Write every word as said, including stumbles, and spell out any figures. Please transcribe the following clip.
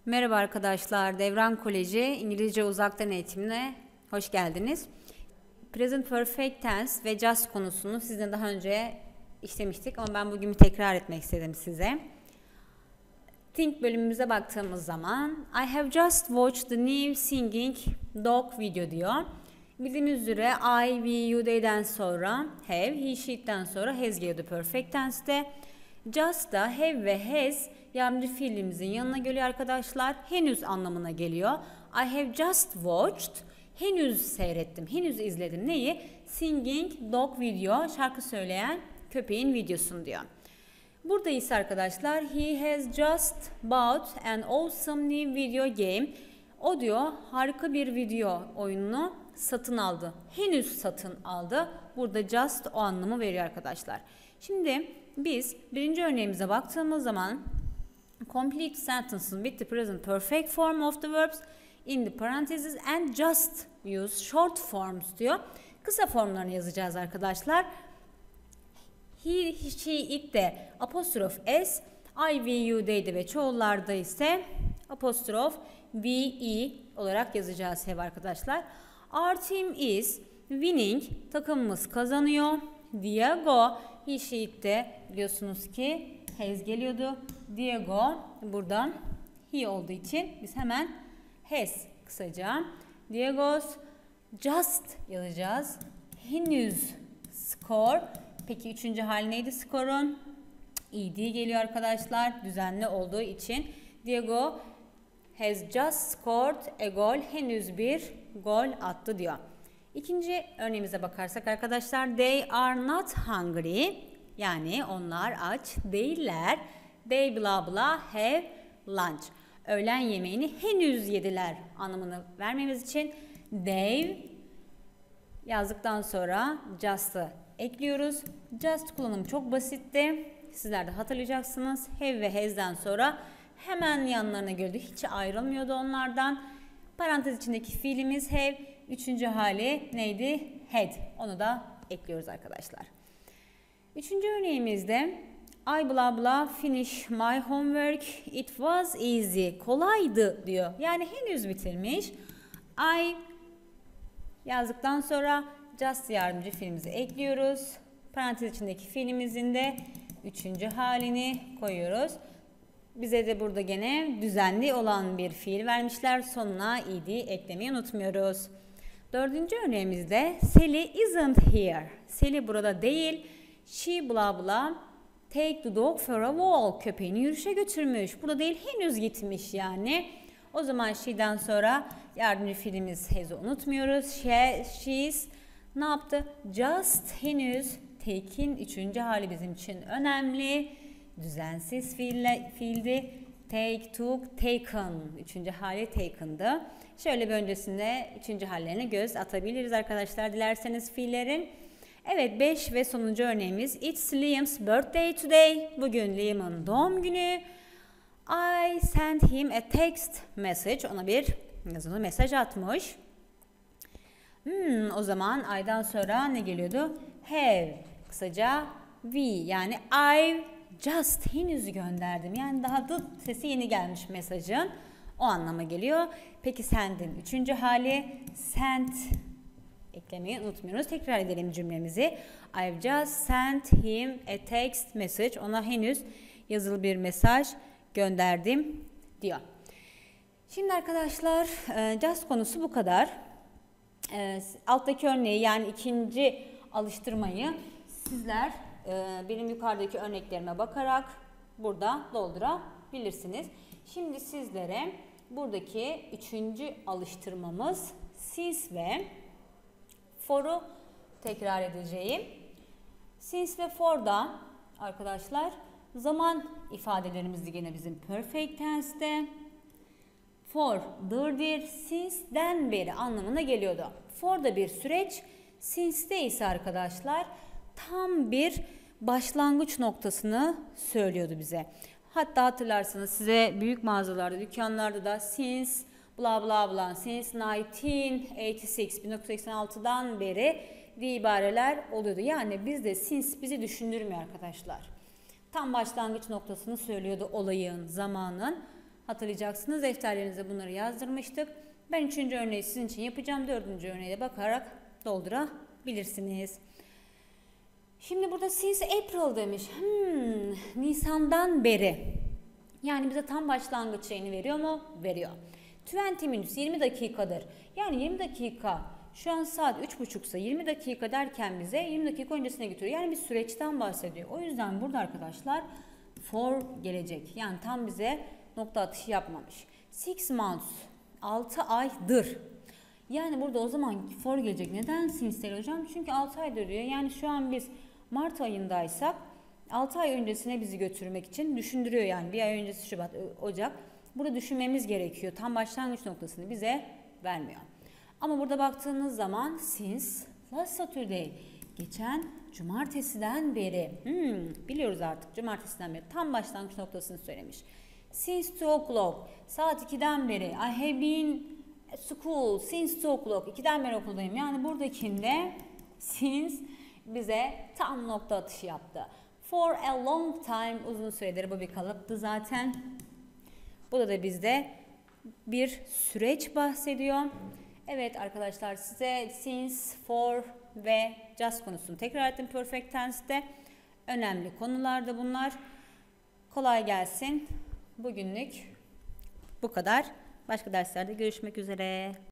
Merhaba arkadaşlar, Devran Koleji İngilizce Uzaktan Eğitimine hoş geldiniz. Present Perfect Tense ve Just konusunu sizinle daha önce işlemiştik ama ben bugün bir tekrar etmek istedim size. Think bölümümüze baktığımız zaman I have just watched the new singing dog video diyor. Bildiğimiz üzere I, we, you, they'den sonra have, he, she'den sonra has geliyordu perfect tense'te. Just da have ve has yardımcı fiilimizin yanına geliyor arkadaşlar. Henüz anlamına geliyor. I have just watched. Henüz seyrettim, henüz izledim. Neyi? Singing dog video, şarkı söyleyen köpeğin videosunu diyor. Burada ise arkadaşlar he has just bought an awesome new video game. O diyor harika bir video oyununu satın aldı. Henüz satın aldı. Burada just o anlamı veriyor arkadaşlar. Şimdi biz birinci örneğimize baktığımız zaman complete sentences with the present perfect form of the verbs in the parentheses and just use short forms diyor. Kısa formlarını yazacağız arkadaşlar. He, she, it de apostrof s, I, we, you, they'de ve çoğullarda ise apostrof we, e olarak yazacağız hep arkadaşlar. Our team is winning. Takımımız kazanıyor. Diego, he, she, it de biliyorsunuz ki has geliyordu. Diego buradan he olduğu için biz hemen has kısaca. Diego's just yazacağız. Henüz score. Peki üçüncü hal neydi skorun? ed geliyor arkadaşlar. Düzenli olduğu için. Diego has just scored a goal. Henüz bir gol attı diyor. İkinci örneğimize bakarsak arkadaşlar they are not hungry. Yani onlar aç değiller. They blah blah have lunch. Öğlen yemeğini henüz yediler anlamını vermemiz için they yazdıktan sonra just'ı ekliyoruz. Just kullanımı çok basitti. Sizler de hatırlayacaksınız. Have ve has'den sonra hemen yanlarına geliyordu. Hiç ayrılmıyordu onlardan. Parantez içindeki fiilimiz have. Üçüncü hali neydi? Had. Onu da ekliyoruz arkadaşlar. Üçüncü örneğimizde I blah blah finish my homework. It was easy. Kolaydı diyor. Yani henüz bitirmiş. I yazdıktan sonra just yardımcı fiilimizi ekliyoruz. Parantez içindeki fiilimizin de üçüncü halini koyuyoruz. Bize de burada gene düzenli olan bir fiil vermişler. Sonuna ed eklemeyi unutmuyoruz. Dördüncü örneğimizde Sally isn't here. Sally burada değil. She blah blah take the dog for a walk. Köpeğini yürüyüşe götürmüş. Burada değil henüz gitmiş yani. O zaman she'den sonra yardımcı fiilimiz has'ı unutmuyoruz. She, she's ne yaptı? Just henüz taken üçüncü hali bizim için önemli. Düzensiz fiille, fiildi. Take, took, taken. Üçüncü hali taken'dı. Şöyle bir öncesinde üçüncü hallerine göz atabiliriz arkadaşlar dilerseniz fiillerin. Evet beş ve sonuncu örneğimiz It's Liam's birthday today. Bugün Liam'ın doğum günü. I sent him a text message. Ona bir yazılı mesaj atmış. Hmm, o zaman I'dan sonra ne geliyordu? Have. Kısaca we yani I just henüz gönderdim. Yani daha the sesi yeni gelmiş mesajın. O anlama geliyor. Peki send'in üçüncü hali sent eklemeyi unutmuyoruz. Tekrar edelim cümlemizi. I've just sent him a text message. Ona henüz yazılı bir mesaj gönderdim diyor. Şimdi arkadaşlar just konusu bu kadar. Alttaki örneği yani ikinci alıştırmayı sizler benim yukarıdaki örneklerime bakarak burada doldurabilirsiniz. Şimdi sizlere buradaki üçüncü alıştırmamız since ve for'u tekrar edeceğim. Since ve for'da arkadaşlar zaman ifadelerimiz yine bizim perfect tense'te. For'dır, since'den beri anlamına geliyordu. For'da bir süreç, since'de ise arkadaşlar tam bir başlangıç noktasını söylüyordu bize. Hatta hatırlarsanız size büyük mağazalarda, dükkanlarda da since bla bla bla, since bin dokuz yüz seksen altı, bin dokuz yüz seksen altıdan beri diye ibareler oluyordu. Yani bizde since bizi düşündürmüyor arkadaşlar. Tam başlangıç noktasını söylüyordu olayın, zamanın. Hatırlayacaksınız, defterlerinize bunları yazdırmıştık. Ben üçüncü örneği sizin için yapacağım. Dördüncü örneğe de bakarak doldurabilirsiniz. Şimdi burada since April demiş. Hmm, Nisan'dan beri. Yani bize tam başlangıç şeyini veriyor mu? Veriyor. yirmi minutes, yirmi dakikadır. Yani yirmi dakika, şu an saat üç buçuksa yirmi dakika derken bize yirmi dakika öncesine götürüyor. Yani bir süreçten bahsediyor. O yüzden burada arkadaşlar for gelecek. Yani tam bize nokta atışı yapmamış. Six months, altı aydır. Yani burada o zaman for gelecek. Neden since değil hocam? Çünkü altı aydır diyor. Yani şu an biz Mart ayındaysak altı ay öncesine bizi götürmek için düşündürüyor yani. Bir ay öncesi Şubat, Ocak. Burada düşünmemiz gerekiyor. Tam başlangıç noktasını bize vermiyor. Ama burada baktığınız zaman since last Saturday, geçen cumartesiden beri, hmm, biliyoruz artık cumartesiden beri tam başlangıç noktasını söylemiş. Since two o'clock, saat ikiden beri. I have been at school since two o'clock, ikiden beri okuldayım. Yani buradakinde since bize tam nokta atışı yaptı. For a long time, uzun süredir, bu bir kalıptı zaten. Burada da bizde bir süreç bahsediyor. Evet arkadaşlar, size since, for ve just konusunu tekrar ettim perfect tense'te. Önemli konular da bunlar. Kolay gelsin. Bugünlük bu kadar. Başka derslerde görüşmek üzere.